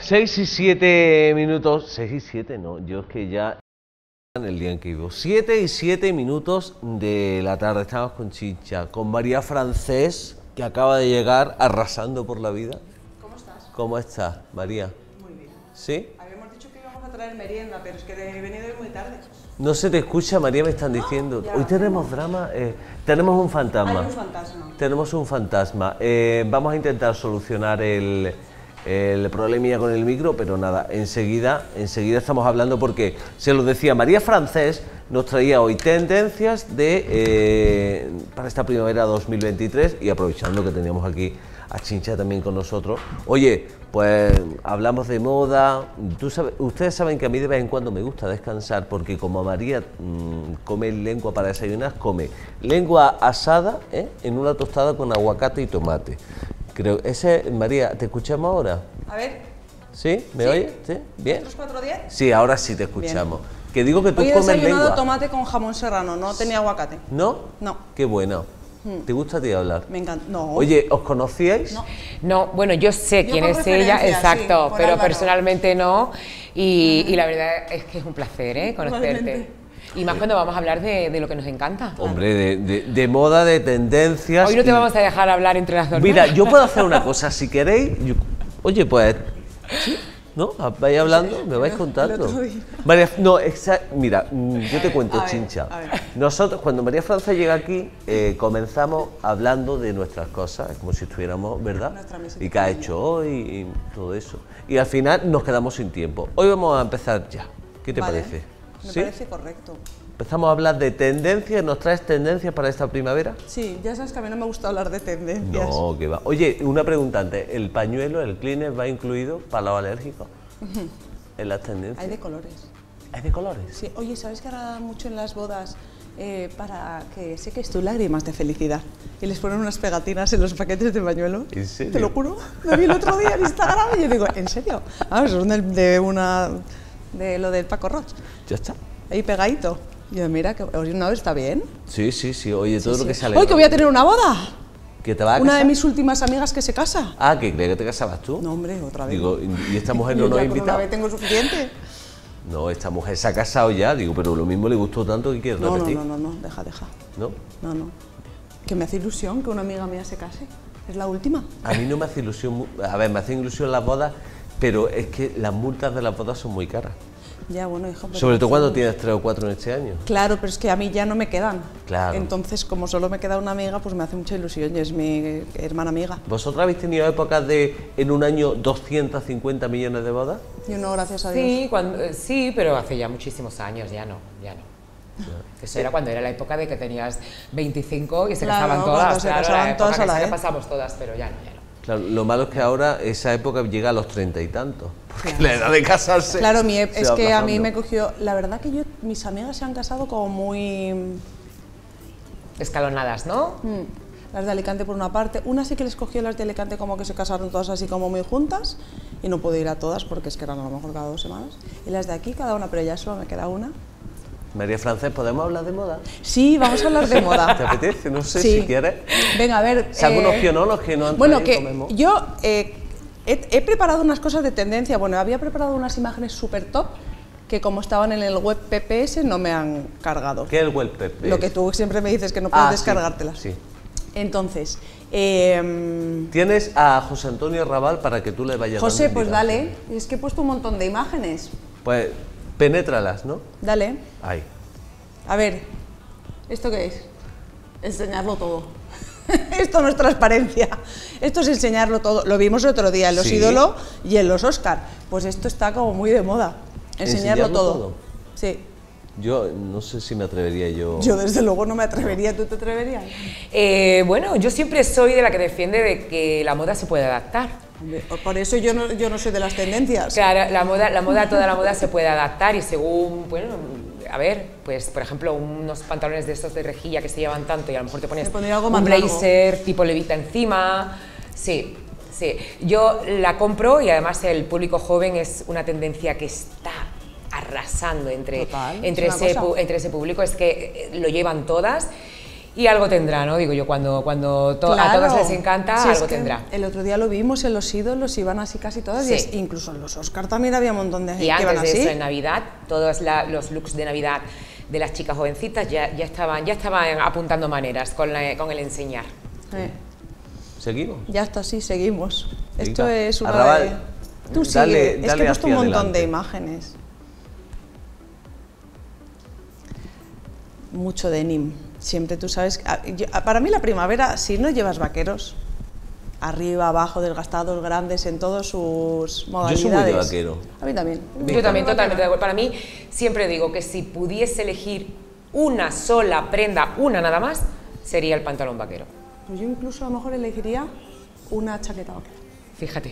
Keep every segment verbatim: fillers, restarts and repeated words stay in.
seis y siete minutos, seis y siete no, yo es que ya en el día en que vivo, siete y siete minutos de la tarde, estamos con Chincha, con María Francés, que acaba de llegar arrasando por la vida. ¿Cómo estás? ¿Cómo estás, María? Muy bien. ¿Sí? Habíamos dicho que íbamos a traer merienda, pero es que he venido hoy muy tarde. No se te escucha, María, me están diciendo. Ya. Hoy tenemos drama, eh, tenemos un fantasma. Hay un fantasma. Tenemos un fantasma. Eh, vamos a intentar solucionar el, el problemilla con el micro, pero nada, enseguida, enseguida estamos hablando porque, se lo decía, María Francés nos traía hoy tendencias de eh, para esta primavera dos mil veintitrés y aprovechando que teníamos aquí a Chincha también con nosotros. Oye, pues hablamos de moda. Tú sabes, ustedes saben que a mí de vez en cuando me gusta descansar porque como María mmm, come lengua para desayunar, come lengua asada ¿eh? en una tostada con aguacate y tomate. Creo, ese, María, ¿te escuchamos ahora? A ver. ¿Sí? ¿Me ¿Sí? oyes? ¿Sí? ¿Bien? ¿Otros cuatro diez? Sí, ahora sí te escuchamos. Bien. Que digo que tú Hoy he comes desayunado lengua. tomate con jamón serrano, no tenía aguacate. ¿No? No. Qué bueno. Hmm. ¿Te gusta a ti hablar? Me encanta. No. Oye, ¿os conocíais? No. No, bueno, yo sé Yo quién por es ella, referencia, exacto, sí, por pero Álvaro. personalmente no, y, y la verdad es que es un placer, ¿eh? Conocerte. Igualmente. Y más cuando vamos a hablar de, de lo que nos encanta. Hombre, de, de, de moda, de tendencias. Hoy no te y... vamos a dejar hablar entre las dos. Mira, yo puedo hacer una cosa, si queréis. Yo... Oye, pues. ¿Sí? ¿No? ¿Vais hablando? ¿Me vais contando? María, no, exa... Mira, yo te cuento, a ver, Chincha. a ver. Nosotros, cuando María Francés llega aquí, eh, comenzamos hablando de nuestras cosas, como si estuviéramos, ¿verdad? Nuestra mesita Y qué ha familiar. hecho hoy y todo eso. Y al final nos quedamos sin tiempo. Hoy vamos a empezar ya. ¿Qué te Vale. parece? Me ¿Sí? parece correcto. Empezamos a hablar de tendencias. ¿Nos traes tendencias para esta primavera? Sí, ya sabes que a mí no me gusta hablar de tendencias. No, que va. Oye, una pregunta antes. ¿El pañuelo, el Kleenex va incluido para los alérgicos? Ujú. En las tendencias. Hay de colores. ¿Hay de colores? Sí, oye, ¿sabes que ahora mucho en las bodas eh, para que seques tus lágrimas de felicidad? Y les ponen unas pegatinas en los paquetes de pañuelo. ¿En serio? Te lo juro. Lo vi el otro día en Instagram y yo digo, ¿en serio? Ah, son de, de una de lo del Paco Roch. Ya está. Ahí pegadito. Y yo, mira, que no, está bien. Sí, sí, sí. Oye, todo Sí, lo que sí. sale. ¡Hoy que voy a tener una boda! ¿Que te vas a Una casar? de mis últimas amigas que se casa. Ah, que creía que te casabas tú. No, hombre, otra vez. Digo, ¿y esta mujer Yo no nos ha ya con una invitado? vez tengo suficiente. No, esta mujer se ha casado ya. Digo, pero lo mismo le gustó tanto que quiere No, no, repetir. no, no, no, deja, deja. ¿No? No, no. Que me hace ilusión que una amiga mía se case. Es la última. A mí no me hace ilusión. mu- A ver, me hace ilusión las bodas, pero es que las multas de las bodas son muy caras. Ya, bueno, hijo. pero Sobre todo cuando hacemos- tienes tres o cuatro en este año. Claro, pero es que a mí ya no me quedan. Claro. Entonces, como solo me queda una amiga, pues me hace mucha ilusión y es mi hermana amiga. ¿Vosotros habéis tenido épocas de, en un año, doscientos cincuenta millones de bodas? Y uno, gracias a Dios. Sí, cuando, eh, sí, pero hace ya muchísimos años, ya no, ya no. Eso era cuando era la época de que tenías veinticinco y se Claro, casaban cuando todas, se claro, casaban la época todas a que la sí que vez. pasamos todas, pero ya no, ya no. Claro, lo malo es que ahora esa época llega a los treinta y tantos. Porque Claro. la edad de casarse. Claro, mi, ep- se es va que a mí aplazando. me cogió. La verdad que yo, mis amigas se han casado como muy. Escalonadas, ¿no? mm, Las de Alicante por una parte. Una sí que les cogió las de Alicante como que se casaron todas así como muy juntas. Y no pude ir a todas porque es que eran a lo mejor cada dos semanas. Y las de aquí, cada una, pero ya solo me queda una. María Francés, ¿podemos hablar de moda? Sí, vamos a hablar de ¿Te moda. apetece? No sé Sí. si quieres. Venga, a ver. ¿Se han eh, conocido, no? Los que no han Bueno, traído, que comemos. yo eh, he, he preparado unas cosas de tendencia. Bueno, había preparado unas imágenes súper top que como estaban en el web P P S no me han cargado. ¿Qué es el web P P? Lo que tú siempre me dices que no puedes Ah, sí, descargártelas. Sí. Entonces, eh, Tienes a José Antonio Raval para que tú le vayas José, dando pues indicaciones. dale. Es que he puesto un montón de imágenes. Pues penétralas, ¿no? Dale. Ahí. A ver, ¿esto qué es? Enseñarlo todo. Esto no es transparencia, esto es enseñarlo todo. Lo vimos el otro día en los Sí. ídolos y en los Oscar. Pues esto está como muy de moda. Enseñarlo, ¿Enseñarlo todo. todo? Sí. Yo no sé si me atrevería yo. Yo desde luego no me atrevería, ¿tú te atreverías? Eh, bueno, yo siempre soy de la que defiende de que la moda se puede adaptar. Hombre, por eso yo no, yo no soy de las tendencias. Claro, la moda, la moda, toda la moda se puede adaptar y según, bueno, a ver, pues por ejemplo, unos pantalones de estos de rejilla que se llevan tanto y a lo mejor te pones Me pondría algo un más largo. blazer tipo levita encima, sí, sí. Yo la compro y además el público joven es una tendencia que está arrasando entre, Total, entre, es una ese, cosa. pu- entre ese público, es que eh, lo llevan todas. y algo tendrá, ¿no? Digo yo, cuando, cuando to claro. a todas les encanta, sí, algo tendrá. El otro día lo vimos en Los Ídolos, iban así casi todas, sí. y es, incluso en los Oscar también había un montón de gente y que iban así. Y antes de eso, en Navidad, todos la, los looks de Navidad de las chicas jovencitas ya, ya, estaban, ya estaban apuntando maneras con, la, con el enseñar. Eh. ¿Seguimos? Ya está, sí, seguimos. Venga. Esto es una Arrabal, de... Tú dale, sigue, dale es que he puesto un montón adelante. de imágenes. Mucho denim. Siempre tú sabes... Yo, para mí la primavera, si no llevas vaqueros, arriba, abajo, desgastados, grandes, en todas sus modalidades... Yo soy muy de vaquero. A mí también. Yo también, totalmente de acuerdo. Para mí, siempre digo que si pudiese elegir una sola prenda, una nada más, sería el pantalón vaquero. Pues yo incluso a lo mejor elegiría una chaqueta vaquera. Fíjate.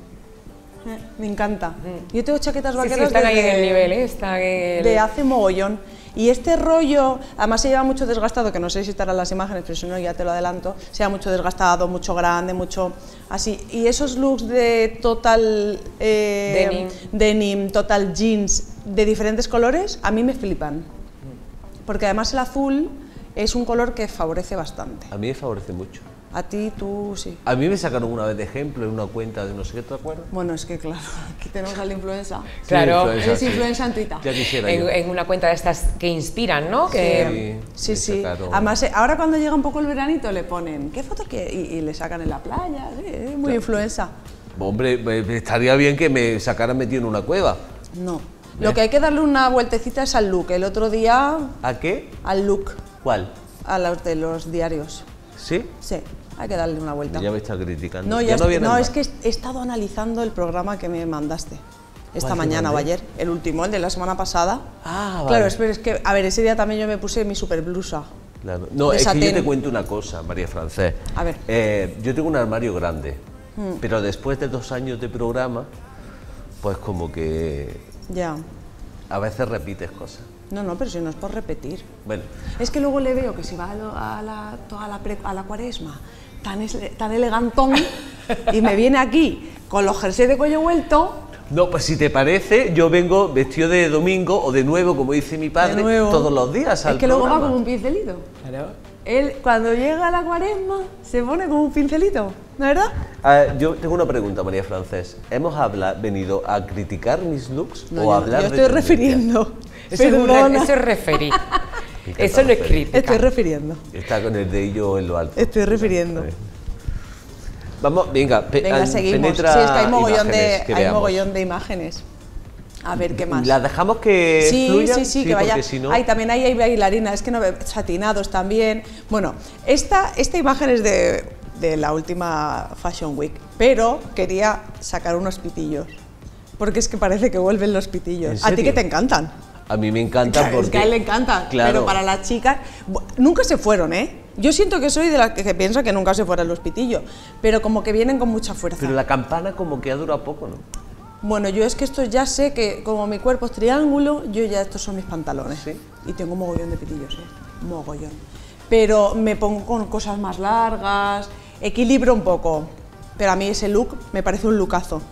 Eh, me encanta. Mm. Yo tengo chaquetas vaqueras sí, sí, están desde, ahí en el nivel, ¿eh? Están en el... de hace mogollón. Y este rollo, además se lleva mucho desgastado, que no sé si estarán las imágenes, pero si no ya te lo adelanto, se lleva mucho desgastado, mucho grande, mucho así. Y esos looks de total eh, denim. denim, total jeans, de diferentes colores, a mí me flipan. Porque además el azul es un color que favorece bastante. A mí me favorece mucho. A ti, tú, sí. A mí me sacaron una vez de ejemplo en una cuenta de no sé qué, ¿te acuerdas? Bueno, es que claro, aquí tenemos a la influencer. Claro, eres sí. influencer en Twitter. Ya quisiera en, yo. en una cuenta de estas que inspiran, ¿no? Que... Sí, sí. sí. Además, ahora cuando llega un poco el veranito le ponen, ¿qué foto que y, y le sacan en la playa, sí, es muy claro. influencer. Hombre, estaría bien que me sacaran metido en una cueva. No. ¿Eh? Lo que hay que darle una vueltecita es al look. El otro día... ¿A qué? Al look. ¿Cuál? A los de los diarios. ¿Sí? Sí. Hay que darle una vuelta. Ya me está criticando. No, ya ya no, no es que he estado analizando el programa que me mandaste esta mañana o ayer, el último, el de la semana pasada. Ah, vale. Claro, es, es que, a ver, ese día también yo me puse mi super blusa. Claro. No, es satén. Que yo te cuento una cosa, María Francés. A ver. Eh, yo tengo un armario grande, mm. pero después de dos años de programa, pues como que... Ya. A veces repites cosas. No, no, pero si no es por repetir. Bueno. Es que luego le veo que si va a, lo, a, la, toda la, pre, a la cuaresma tan, es, tan elegantón y me viene aquí con los jerseys de cuello vuelto. No, pues si te parece, yo vengo vestido de domingo o de nuevo, como dice mi padre, todos los días al Es que programa. luego va como un pincelito. Claro. Él, cuando llega la cuaresma, se pone como un pincelito, ¿no es verdad? Uh, yo tengo una pregunta, María Francés. ¿Hemos habla, venido a criticar mis looks no, o yo, a hablar yo de estoy refiriendo. Eso es, re, eso es referir. Eso no es crítica. Estoy refiriendo. Está con el dedillo en lo alto. Estoy refiriendo. Vamos, venga, pe venga, seguimos. penetra Sí, es que hay mogollón, de, que hay mogollón de imágenes. A ver, ¿qué más? ¿Las dejamos que sí, fluyan? Sí, sí, sí, que vaya. Si no... Ay, también ahí hay bailarinas, es que no satinados también. Bueno, esta, esta imagen es de, de la última Fashion Week, pero quería sacar unos pitillos, porque es que parece que vuelven los pitillos. ¿A ti que te encantan? A mí me encantan claro, porque... Es que a él le encantan, claro. Pero para las chicas... Nunca se fueron, ¿eh? Yo siento que soy de las que, que piensa que nunca se fueran los pitillos, pero como que vienen con mucha fuerza. Pero la campana como que ha durado poco, ¿no? Bueno, yo es que esto ya sé que como mi cuerpo es triángulo, yo ya estos son mis pantalones. ¿Sí? Y tengo mogollón de pitillos, ¿eh? Mogollón. Pero me pongo con cosas más largas, equilibro un poco. Pero a mí ese look me parece un lookazo.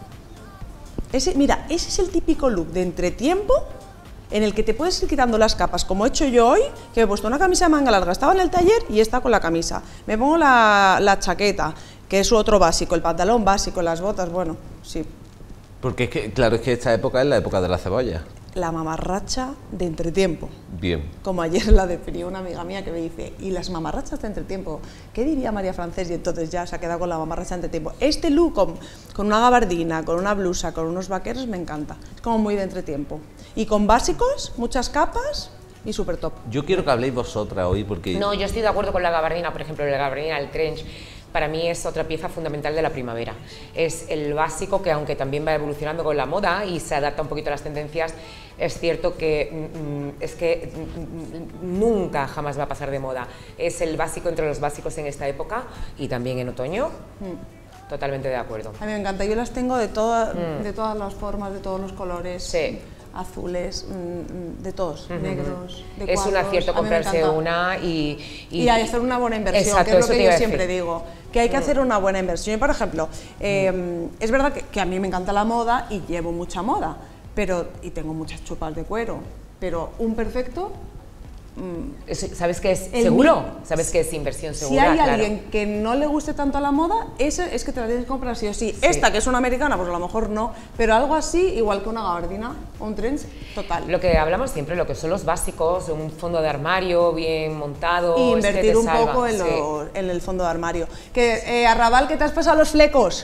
Ese, mira, ese es el típico look de entretiempo en el que te puedes ir quitando las capas, como he hecho yo hoy, que me he puesto una camisa de manga larga, estaba en el taller y está con la camisa. Me pongo la, la chaqueta, que es otro básico, el pantalón básico, las botas, bueno, sí. Porque es que, claro, es que esta época es la época de la cebolla. La mamarracha de entretiempo. Bien. Como ayer la definió una amiga mía que me dice, ¿y las mamarrachas de entretiempo? ¿Qué diría María Francés? Y entonces ya se ha quedado con la mamarracha de entretiempo. Este look con, con una gabardina, con una blusa, con unos vaqueros me encanta. Es como muy de entretiempo. Y con básicos, muchas capas y súper top. Yo quiero que habléis vosotras hoy porque... No, yo estoy de acuerdo con la gabardina, por ejemplo, la gabardina, el trench. Para mí es otra pieza fundamental de la primavera. Es el básico que, aunque también va evolucionando con la moda y se adapta un poquito a las tendencias, es cierto que mm, es que mm, nunca jamás va a pasar de moda. Es el básico entre los básicos en esta época y también en otoño. Mm. Totalmente de acuerdo. A mí me encanta. Yo las tengo de, toda, mm. de todas las formas, de todos los colores. Sí. Azules, de todos, uh-huh. negros, de cuadros. Es un acierto comprarse una y, y... Y hacer una buena inversión, exacto, que es lo que yo decir. siempre digo, que hay que hacer una buena inversión. Yo, por ejemplo, eh, uh-huh. es verdad que, que a mí me encanta la moda y llevo mucha moda, pero y tengo muchas chupas de cuero, pero un perfecto Es- ¿Sabes que es El seguro? mi- ¿Sabes que es inversión Si segura? hay Claro. alguien que no le guste tanto la moda, ese es que te la tienes que comprar sí o sí. Sí. Esta, que es una americana, pues a lo mejor no, pero algo así, igual que una gabardina o un trench, total. Lo que hablamos siempre, lo que son los básicos, un fondo de armario bien montado. Y este invertir te un salva, poco en, sí. lo- en el fondo de armario. Que, eh, Arrabal, ¿qué te has pasado los flecos?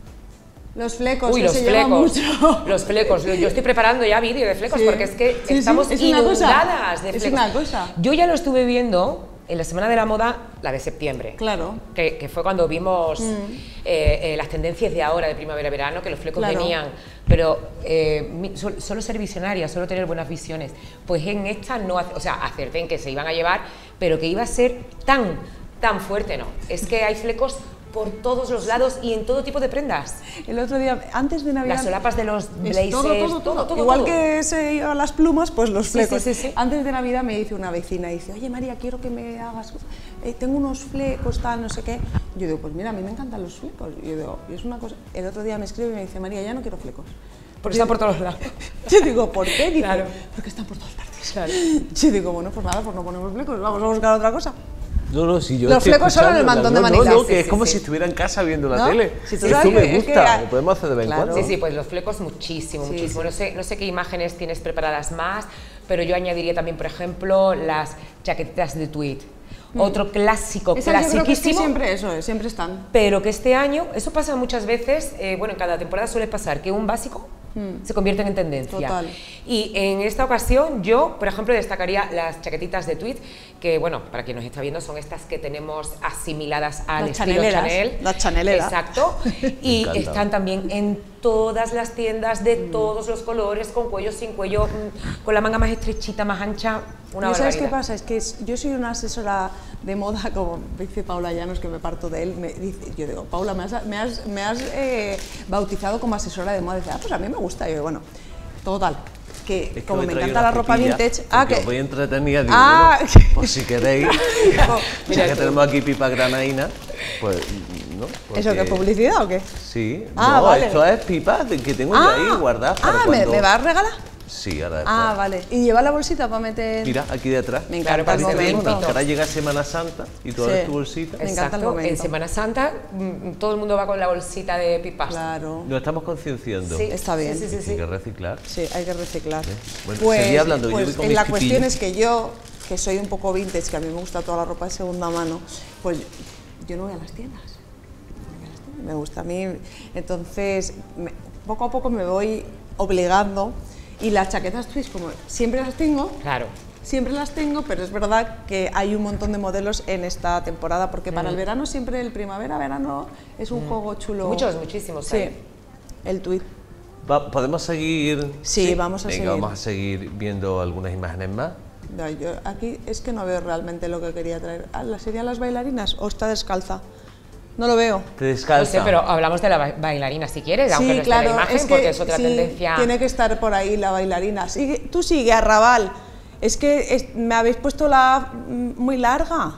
Los flecos, Uy, que los se lleva flecos. mucho. Los flecos. Yo estoy preparando ya vídeo de flecos Sí. porque es que Sí, sí, estamos es una cosa. inundadas de Es flecos. una cosa. Yo ya lo estuve viendo en la Semana de la Moda, la de septiembre. Claro. Que, que fue cuando vimos eh, eh, las tendencias de ahora, de primavera-verano, que los flecos Claro. venían. Pero eh, mi- sol- solo ser visionaria, solo tener buenas visiones. Pues en esta no, ac- o sea, acerté en que se iban a llevar, pero que iba a ser tan, tan fuerte, no. Es que hay flecos por todos los lados y en todo tipo de prendas. El otro día, antes de Navidad... Las solapas de los es blazers, todo, todo, todo, todo, Igual todo. que se llevan las plumas, pues los Sí, flecos. sí, sí, sí. Antes de Navidad me dice una vecina, dice, oye María, quiero que me hagas, eh, tengo unos flecos, tal, no sé qué. Yo digo, pues mira, a mí me encantan los flecos. Y yo digo, y es una cosa... El otro día me escribe y me dice, María, ya no quiero flecos. Porque están por todos lados. Yo digo, ¿por qué? Dice, Claro. porque están por todas partes. Claro. Yo digo, bueno, pues nada, pues no ponemos flecos, vamos a buscar otra cosa. No, no, si yo Los estoy flecos solo en el escuchando, mantón de no, manillas. No, no, Sí, que es sí, como sí. si estuviera en casa viendo la ¿No? tele. Si tú Esto sabes me que- es que gusta, era- lo podemos hacer de vez en Claro. cuando. Sí, sí, pues los flecos muchísimo, Sí, muchísimo. sí. No sé, no sé qué imágenes tienes preparadas más, pero yo añadiría también, por ejemplo, las chaquetas de tweed. Otro clásico, Esa yo creo que es que clasiquísimo. siempre eso, es, siempre están. Pero que este año, eso pasa muchas veces, eh, bueno, en cada temporada suele pasar que un básico se convierte en tendencia. Total. Y en esta ocasión yo, por ejemplo, destacaría las chaquetitas de tweed, que bueno, para quien nos está viendo, son estas que tenemos asimiladas al Las estilo chaneleras, Chanel. las chaneleras. Exacto. Y encanta. están también en todas las tiendas de todos los colores, con cuello, sin cuello, mm, con la manga más estrechita, más ancha, una ¿Y sabes qué barbaridad. pasa? Es que es- yo soy una asesora de moda, como dice Paula Llanos, que me parto de él. Me dice, yo digo, Paula, me has, me has, me has eh, bautizado como asesora de moda. Dice, ah, pues a mí me gusta. Y yo, bueno, total. Que Es que como hoy me traigo encanta una la ropa pipilla, vintage. Ah, porque que. os voy entretenida, digo, Ah, bueno, pues si queréis, ya Mira que tú. tenemos aquí pipa granaína, pues, ¿no? ¿Eso qué es Porque- publicidad o qué? Sí, Ah, no, vale. esto es pipas de que tengo yo ahí guardadas para ah, ¿me, cuando... ¿me vas a regalar? Sí, ahora Ah, después. vale. ¿Y lleva la bolsita para meter...? Mira, aquí detrás. Me Claro, encanta el parece Que momento. bonito. ahora llega Semana Santa y tú Sí. abres tu bolsita. Me encanta el Exacto. momento. En Semana Santa mm, todo el mundo va con la bolsita de pipas. Claro. Nos estamos concienciando. Sí, Está bien. Sí, sí, sí, Hay sí. que reciclar. Sí, hay que reciclar. Bueno, pues, seguí hablando, yo pues voy con en mis la cuestión pipillas. es que yo, que soy un poco vintage, que a mí me gusta toda la ropa de segunda mano, pues yo no voy a las tiendas. No voy a las tiendas, me gusta a mí. Entonces, me- poco a poco me voy obligando y las chaquetas twist, como siempre las tengo, Claro. siempre las tengo, pero es verdad que hay un montón de modelos en esta temporada, porque para el verano siempre el primavera-verano es un juego chulo. Muchos, muchísimos Sí, hay. el tweet. Va- ¿Podemos seguir? Sí, vamos a Venga, seguir. vamos a seguir viendo algunas imágenes más. No, yo aquí es que no veo realmente lo que quería traer. Ah, ¿la- ¿Serían las bailarinas o está descalza? No lo veo. Te No descalza. sé, pero hablamos de la ba- bailarina si quieres, aunque no esté en la imagen, porque es otra sí, tendencia. Tiene que estar por ahí la bailarina. Sigue, tú sigue, Arrabal. Es que es- me habéis puesto la mm, muy larga,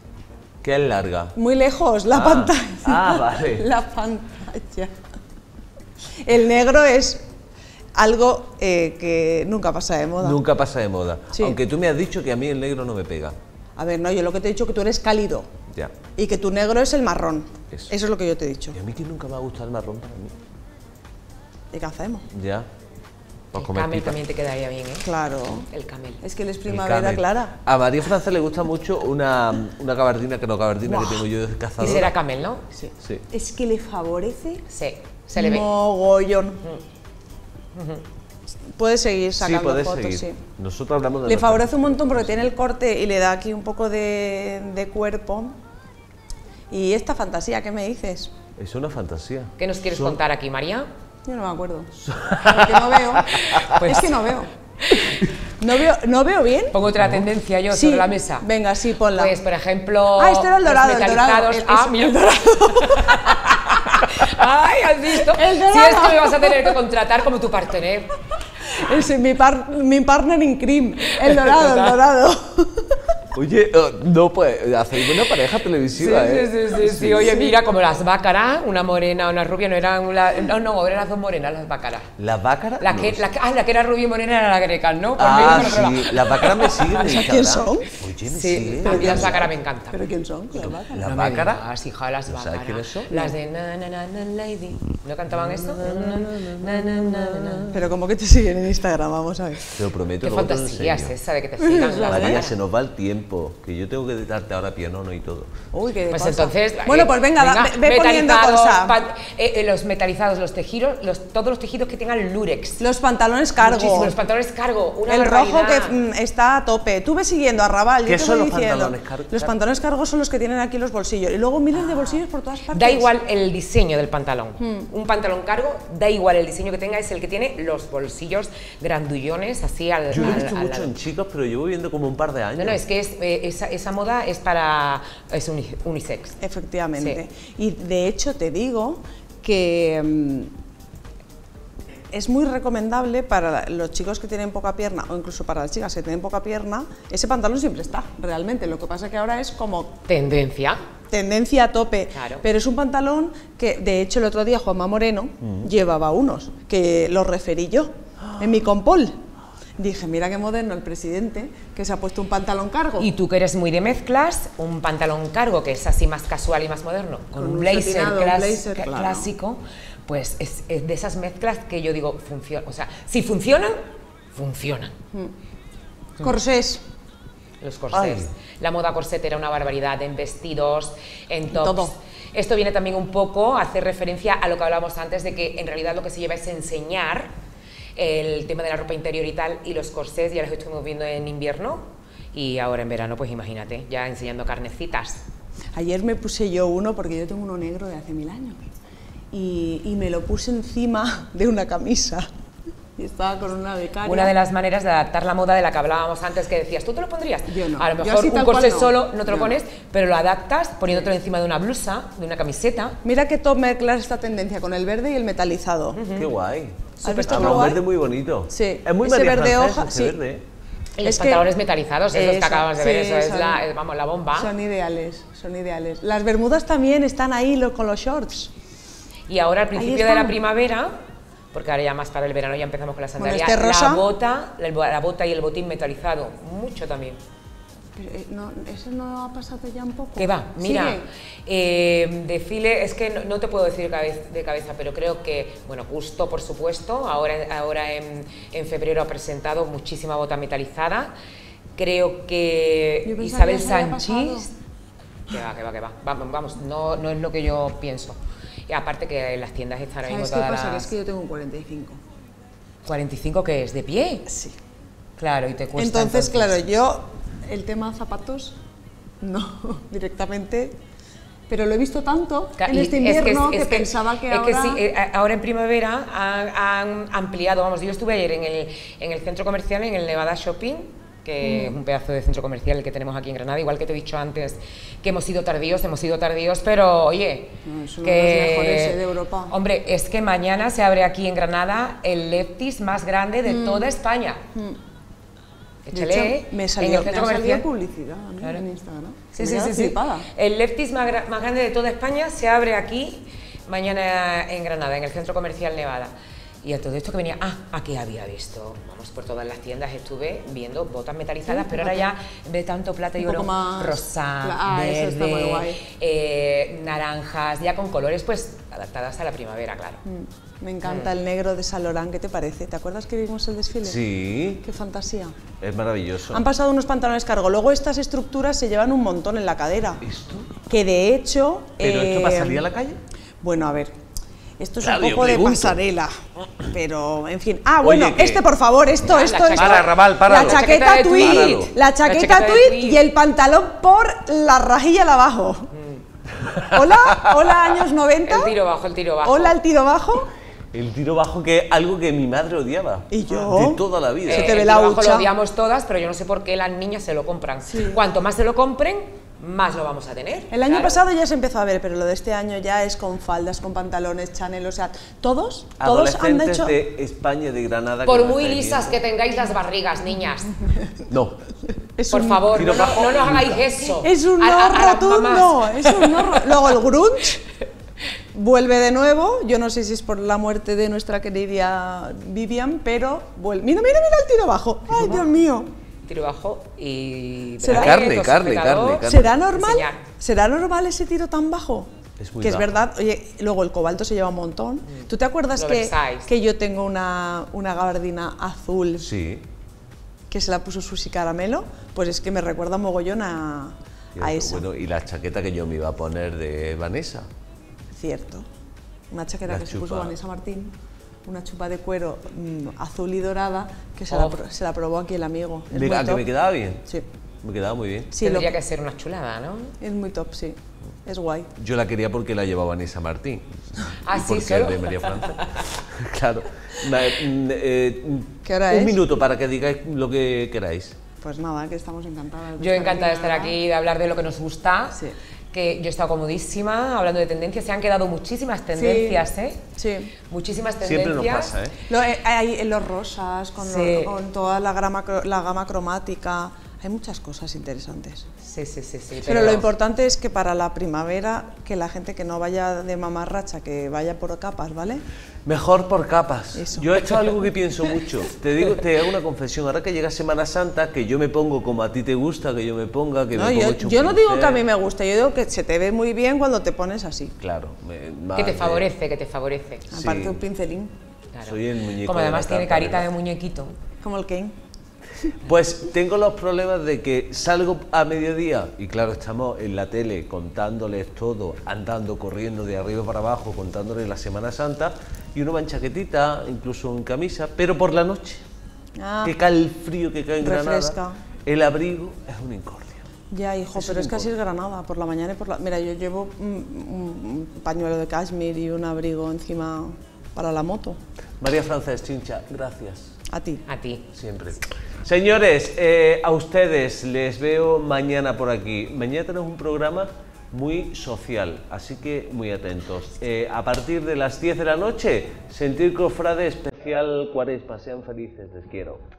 ¿Qué es larga? muy lejos, la Ah, pantalla. ah, vale. La pantalla. El negro es algo eh, que nunca pasa de moda. Nunca pasa de moda. Sí. Aunque tú me has dicho que a mí el negro no me pega. A ver, no, yo lo que te he dicho es que tú eres cálido Ya. y que tu negro es el marrón. Eso. Eso es lo que yo te he dicho. Y a mí que nunca me ha gustado el marrón para mí. ¿Y qué hacemos? Ya. Para El comer camel pipa. también te quedaría bien, ¿eh? Claro. El camel. Es que él es El primavera camel. clara. A María Francia le gusta mucho una, una gabardina, que no gabardina que tengo yo de Y cazador. será camel, ¿no? Sí. Sí. Es que le favorece Sí, se le ve. mogollón. Puede seguir Sí, sacando puedes fotos, seguir. sí. Nosotros hablamos de Le nuestra- favorece un montón porque tiene el corte y le da aquí un poco de, de cuerpo. ¿Y esta fantasía qué me dices? Es una fantasía. ¿Qué nos quieres Son- contar aquí, María? Yo no me acuerdo. Porque no veo. Pues- Es que no veo. ¿No veo, ¿no veo bien? Pongo otra tendencia yo Sí, sobre la mesa. venga, sí, ponla. Pues, por ejemplo. Ah, este era el los dorado, el dorado. metalizados. El- Ah, es- mira. el dorado. ¡Ay, has visto! El dorado. Si es que me vas a tener que contratar como tu partener. Es mi, par- mi partner in crime. El dorado, el Total. dorado. Oye, uh, no, pues hacéis una pareja televisiva, sí, ¿eh? Sí, sí, sí, sí, sí. Oye, mira, como las bácaras, una morena, una rubia, no eran una, no, no, eran las dos morenas, las bácaras. ¿Las bácaras? La que, No la, ah, la que era rubia y morena era la greca, ¿no? Por Ah, medio, pero sí, las bácaras me siguen en ¿Quién son? Oye, me Sí, siguen. a mí las bácaras me encantan. ¿Pero quién son? ¿Las bácaras? ¿Las No me bácaras? digas, hija, las ¿No sabes bácaras. quiénes son? Las de na na na na lady. ¿No cantaban eso? Na, na, na, na, na. Pero como que te siguen en Instagram, vamos a ver. Te lo prometo, Qué luego te lo fantasía es enseño. esa de que te sigan las María, bácaras. se nos va el tiempo, que yo tengo que darte ahora pianono y todo. Uy, qué Pues cosa. entonces. Bueno, eh, pues venga, da- ve, ve poniendo metalizados, cosas. pa- eh, eh, los metalizados, los tejidos, los, todos los tejidos que tengan lurex. Los pantalones cargo. Muchísimo, los pantalones cargo. Una El rojo que barbaridad. mm, está a tope. Tú ves siguiendo a Raval, yo ¿Qué te son voy los diciendo. pantalones cargo? Los pantalones cargo son los que tienen aquí los bolsillos. Y luego miles de bolsillos por todas partes. Da igual el diseño del pantalón. Hmm. Un pantalón cargo, da igual el diseño que tenga, es el que tiene los bolsillos grandullones así al, Yo lo he al- visto al mucho lado. en chicos, pero llevo viendo como un par de años. No, no, es que es, eh, esa, esa moda es para. es uni- unisex. Efectivamente. Y de hecho te digo que mm, es muy recomendable para los chicos que tienen poca pierna o incluso para las chicas que tienen poca pierna, ese pantalón siempre está, realmente. Lo que pasa que ahora es como Tendencia. tendencia a tope, Claro. pero es un pantalón que de hecho el otro día Juanma Moreno llevaba unos, que los referí yo en mi compol. Dije, mira qué moderno el presidente, que se ha puesto un pantalón cargo. Y tú que eres muy de mezclas, un pantalón cargo que es así más casual y más moderno, con, Con un un blazer, satinado, un clas- blazer, cla- claro. clásico, pues es, es de esas mezclas que yo digo, funciona, o sea, si funcionan, funcionan. Corsés. Los corsés. Ay. La moda corset era una barbaridad en vestidos, en tops. todo. Esto viene también un poco a hacer referencia a lo que hablábamos antes de que en realidad lo que se lleva es enseñar el tema de la ropa interior y tal, y los corsés ya los estuvimos viendo en invierno y ahora en verano, pues imagínate, ya enseñando carnecitas. Ayer me puse yo uno, porque yo tengo uno negro de hace mil años, y, y me lo puse encima de una camisa. Y estaba con una becaria. Una de las maneras de adaptar la moda de la que hablábamos antes, que decías, ¿tú te lo pondrías? Yo no. A lo Yo mejor así un tal cual corsé no. solo no te lo Yo pones, pero lo adaptas poniéndotelo encima de una blusa, de una camiseta. Mira que top mezclar esta tendencia con el verde y el metalizado. Qué guay. ¿Has visto Ah, qué un guay? verde muy bonito. Sí. Es muy Ese María verde Francés, hoja, ese sí. verde. Y los Es que- pantalones metalizados, esos que Eso, acabamos de ver, sí, eso es, son- la, es, vamos, la bomba. Son ideales, son ideales. Las bermudas también están ahí lo- con los shorts. Y ahora al principio de la están. primavera, porque ahora ya más para el verano ya empezamos con la sandalia, este rosa. la bota, la, la bota y el botín metalizado, mucho también. Pero, eh, no, ¿eso no ha pasado ya un poco? Que va, mira, Sigue. eh, desfile, es que no, no te puedo decir de cabeza, de cabeza, pero creo que, bueno, Gusto, por supuesto, ahora, ahora en, en febrero ha presentado muchísima bota metalizada. Creo que Yo pensaba Isabel que ya había Sanchís, que va, que va, que va, vamos, vamos no, no es lo que yo pienso. Y aparte que en las tiendas están ahora mismo ¿Sabes qué todas pasa? Que las... es que yo tengo un cuarenta y cinco. ¿cuarenta y cinco qué es? ¿De pie? Sí. Claro, y te cuesta. Entonces, claro, yo el tema zapatos, no, directamente, pero lo he visto tanto Ca- en y este es que- invierno que, es que- pensaba que es ahora... sí, eh, a- ahora en primavera han, han ampliado, vamos, yo estuve ayer en el, en el centro comercial, en el Nevada Shopping, que es un pedazo de centro comercial el que tenemos aquí en Granada, igual que te he dicho antes que hemos sido tardíos, hemos sido tardíos, pero oye, No, es uno que, de los mejores, eh, de Europa. Hombre, es que mañana se abre aquí en Granada el Lefties más grande de toda España. De Échale, hecho, me en salió, el me centro ha salido comercial. publicidad a mí Claro. en Instagram. Sí, Me sí, he sí, quedado sí. flipada. El Lefties más, gra- más grande de toda España se abre aquí mañana en Granada, en el Centro Comercial Nevada. Y a todo esto que venía, ah, aquí había visto, vamos, por todas las tiendas estuve viendo botas metalizadas, Sí, pero ahora fíjate. ya de tanto plata y Un oro, poco más- rosa, Ah, eso está muy verde, guay. eh, naranjas, ya con colores pues adaptadas a la primavera, claro. Mm, Me encanta el negro de Saint Laurent, ¿qué te parece? ¿Te acuerdas que vimos el desfile? Sí, Qué fantasía. es maravilloso. Han pasado unos pantalones cargo. Luego estas estructuras se llevan un montón en la cadera. ¿Esto? Que de hecho... ¿Pero esto eh, para salir a la calle? Bueno, a ver. Esto es Claro, un yo poco de pregunto. pasarela. Pero, en fin. Ah, bueno, Oye, que- este, por favor, esto, Ah, la esto, chaqueta- esto. Para, Raval, páralo. La La chaqueta chaqueta de tweed. tweed. La La chaqueta chaqueta de tweed tweed. y el pantalón por la rajilla de abajo. Hola, hola, años noventa. El tiro bajo, el tiro bajo. Hola, el tiro bajo. El tiro bajo, que es algo que mi madre odiaba. ¿Y yo? De toda la vida. Se Eh, te ve el la tiro bajo hucha. lo odiamos todas, pero yo no sé por qué las niñas se lo compran. Cuanto más se lo compren, más lo vamos a tener. El año claro. pasado ya se empezó a ver, pero lo de este año ya es con faldas, con pantalones, Chanel, o sea, todos, todos han Adolescentes hecho... de España, de Granada. Por que nos muy estáis lisas que viendo. tengáis las barrigas, niñas. No, Es Por un- favor, tiro no, no- bajo, no nos hagáis nunca. eso. Es un A- no a- a las rotundo, mamás. es un no ro- Luego el grunge vuelve de nuevo, yo no sé si es por la muerte de nuestra querida Vivian, pero vuelve. Mira, mira, mira el tiro bajo. Ay, Dios mío. Tiro bajo y... ¿Será? Carne, Beto, carne, sujetador. carne, carne. ¿Será normal? Enseñar. ¿Será normal ese tiro tan bajo? Es muy que es bajo. verdad, oye, luego el cobalto se lleva un montón. ¿Tú te acuerdas Lo que, Versailles. que yo tengo una, una gabardina azul Sí. que se la puso Susi Caramelo? Pues es que me recuerda mogollón a, a esa. Bueno, y la chaqueta que yo me iba a poner de Vanessa. Cierto. Una chaqueta La que se chupa. puso Vanessa Martín, una chupa de cuero mm, azul y dorada que se, la, Oh. pro- se la probó aquí el amigo. Es Mira, muy que top. me quedaba bien. Sí, Me quedaba muy bien. sí lo- Tendría que ser una chulada, ¿no? es muy top, sí. Es guay. Yo la quería porque la llevaba Vanessa Martín. Ah, Y sí, porque solo. es de María Francia. Claro. Ma- mm, eh, ¿Qué hora un es? minuto para que digáis lo que queráis. Pues nada, que estamos encantadas. Yo encantada de estar aquí, de hablar de lo que nos gusta. Sí. Que yo he estado comodísima hablando de tendencias. Se han quedado muchísimas tendencias, Sí. ¿eh? Sí. Muchísimas tendencias. Siempre nos pasa, ¿eh? Lo, eh, hay los rosas, con, Sí. lo- con toda la gama, cro- la gama cromática. Hay muchas cosas interesantes. Sí, sí, sí, sí. Pero, lo importante es que para la primavera, que la gente que no vaya de mamarracha, que vaya por capas, ¿vale? Mejor por capas. Eso. Yo esto es algo que pienso mucho. Te digo, te hago una confesión. Ahora que llega Semana Santa, que yo me pongo como a ti te gusta, que yo me ponga, que No, me yo, pongo hecho un yo no digo pincel. que a mí me guste, yo digo que se te ve muy bien cuando te pones así. Claro. me- Que te más favorece, que te favorece. Sí. Aparte un pincelín, Claro. Soy el muñeco Como de además la tiene tarta, carita ¿verdad? de muñequito. como el Kane. Pues tengo los problemas de que salgo a mediodía y claro, estamos en la tele contándoles todo, andando, corriendo de arriba para abajo, contándoles la Semana Santa y uno va en chaquetita, incluso en camisa, pero por la noche, Ah, que cae el frío que cae en refresca. Granada, el abrigo es una incordia. ya, hijo, Eso pero no es que así es importa. Granada, por la mañana y por la... Mira, yo llevo un, un- un pañuelo de cashmere y un abrigo encima para la moto. María Frances Chincha, gracias. A ti. A ti. Siempre. Señores, eh, a ustedes les veo mañana por aquí. Mañana tenemos un programa muy social, así que muy atentos. Eh, a partir de las diez de la noche, Sentir Cofrade especial Cuaresma. Sean felices, les quiero.